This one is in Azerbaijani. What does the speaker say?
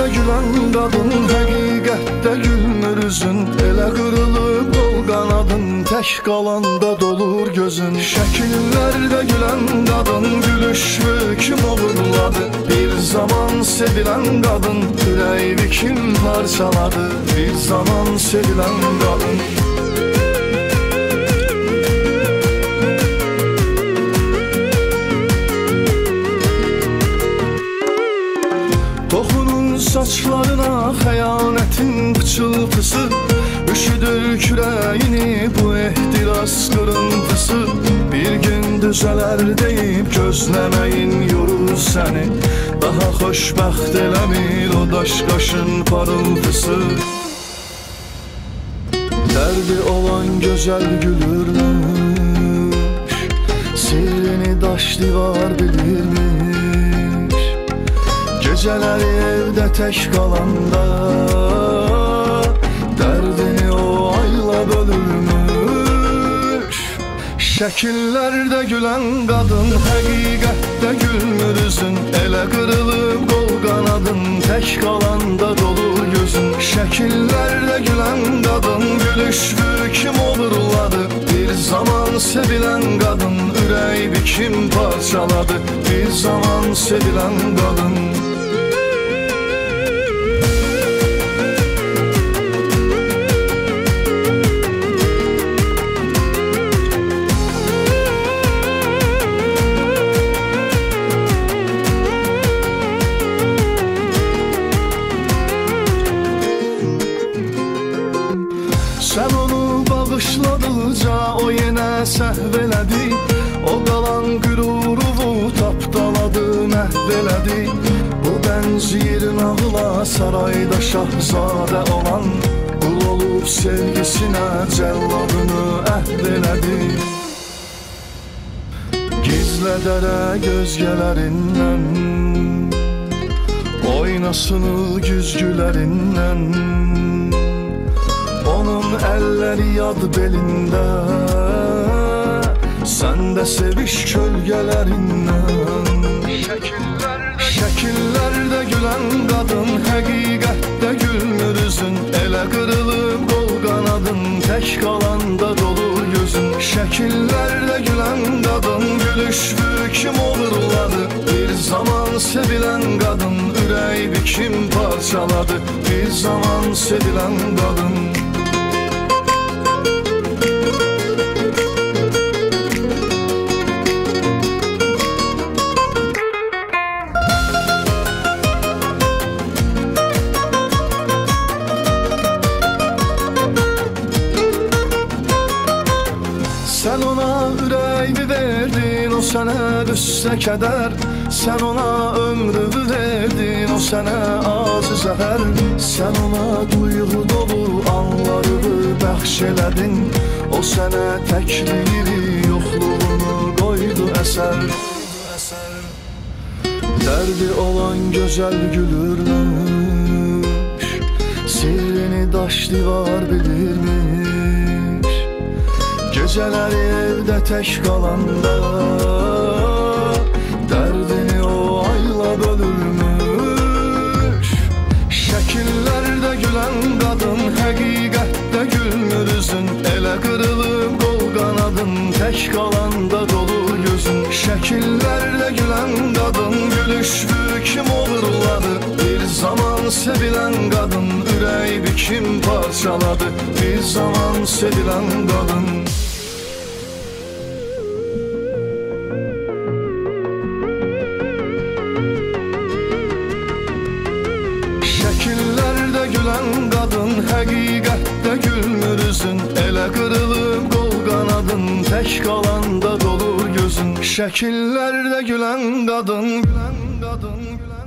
Şəkillərdə gülən qadın, həqiqətdə gülmür üzün. Elə qırılıb qol qanadın, tək qalanda dolur gözün. Şəkillərdə gülən qadın, gülüşlü kim oğurladı? Bir zaman sevilən qadın, ürəyini kim parçaladı? Bir zaman sevilən qadın. Saçlarına xəyanətin pıçıltısı, üşüdür kürəyini bu ehtiras qırıntısı. Bir gün düzələr deyib gözləməyin yorur səni, daha xoşbəxt eləmir o daş qaşın parıltısı. Dərdi olan gözəl gülürmüş, sirrini daş divar bilirmiş. Gecələri evdə tək qalanda, dərdini o ayla bölürmüş. Şəkillərdə gülən qadın, həqiqətdə gülmür üzün. Elə qırılıb qol qanadın, tək qalanda dolur gözün. Şəkillərdə gülən qadın, gülüşlü kim oğurladı? Bir zaman sevilən qadın, ürəyini kim parçaladı? Bir zaman sevilən qadın. Sən onu bağışladıqca o yenə səhv elədi. O qalan qürurumu tapdaladı, məhv elədi. Bu bənzir nağıla sarayda şahzadə olan, qul olub sevgisinə cəlladını əhv elədi. Gizlədərə gözgələrindən, oynasını güzgülərindən. Onun əlləri yad belində, sən də seviş kölgələrindən. Şəkillərdə gülən qadın, həqiqətdə gülmür üzün. Elə qırılıb qol qanadın, tək qalanda dolur gözün. Şəkillərdə gülən qadın, gülüşlü kim oğurladı? Bir zaman sevilən qadın, ürəyini kim parçaladı? Bir zaman sevilən qadın. Sən ona ürəyini verdin, o sənə düşsə kədər. Sən ona ömrünü verdin, o sənə acı zəhər. Sən ona duyğu dolu anlarını bəxş elədin. O sənə təkliyi, yoxluğunu qoydu əsər. Dərdi olan gözəl gülürmüş, sirrini daş divar bilirmiş. Gecələri evdə tək qalanda, dərdini o ayla bölürmüş. Şəkillərdə gülən qadın, həqiqətdə gülmür üzün. Elə qırılıb qol qanadın, tək qalanda dolur gözün. Şəkillərdə gülən qadın, gülüşlü kim oğurladı? Bir zaman sevilən qadın, ürəyini kim parçaladı? Bir zaman sevilən qadın. Şəkillərdə gülən qadın, həqiqətdə gülmür üzün. Elə qırılıb qol qanadın, tək qalanda dolur gözün. Şəkillərdə gülən qadın, gülən qadın, gülən